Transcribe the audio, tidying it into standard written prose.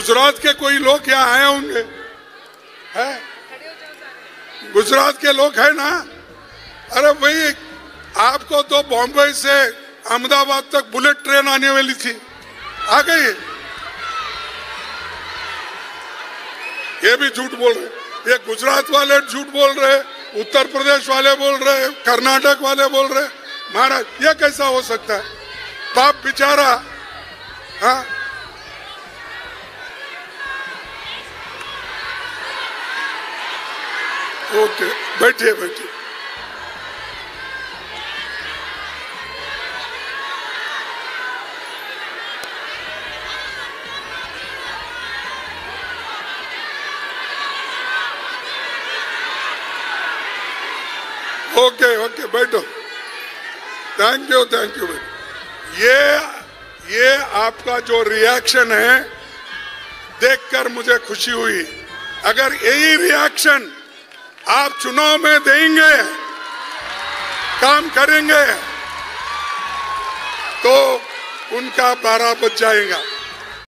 गुजरात के कोई लोग यहाँ आए होंगे, है? गुजरात के लोग है ना? अरे भाई, आपको तो बॉम्बे से अहमदाबाद तक बुलेट ट्रेन आने वाली थी, आ गई। ये भी झूठ बोल रहे, ये गुजरात वाले झूठ बोल रहे, उत्तर प्रदेश वाले बोल रहे, कर्नाटक वाले बोल रहे। महाराज, ये कैसा हो सकता है? बाप बेचारा, हाँ? ओके, बैठिए बैठिए। ओके ओके, बैठो। थैंक यू भाई। ये आपका जो रिएक्शन है देखकर मुझे खुशी हुई। अगर यही रिएक्शन आप चुनाव में देंगे, काम करेंगे, तो उनका 12 बज जाएगा।